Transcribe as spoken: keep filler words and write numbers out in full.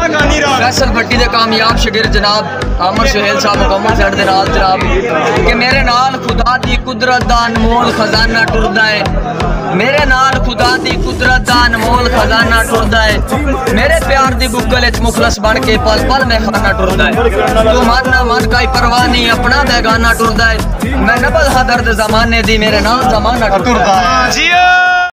फैसल भट्टी दे कामयाब शागिर्द जनाब अमर सुहेल साहब मुकम्मल सेट दे नाल जनाब कि मेरे नाल खुदा दी कुदरत दा अनमोल खजाना टुरदा है। मेरे नाल खुदा दी कुदरत दा अनमोल खजाना टुरदा है। मेरे प्यार दी बुगल विच मुखलस बन के पल पल में खाना टुरदा है। तू मन ना मन काई परवाह नहीं अपना बेगाना टुरदा है। मैं नबल हा दर्द जमाने दी मेरे नाल जमाना टुरदा है।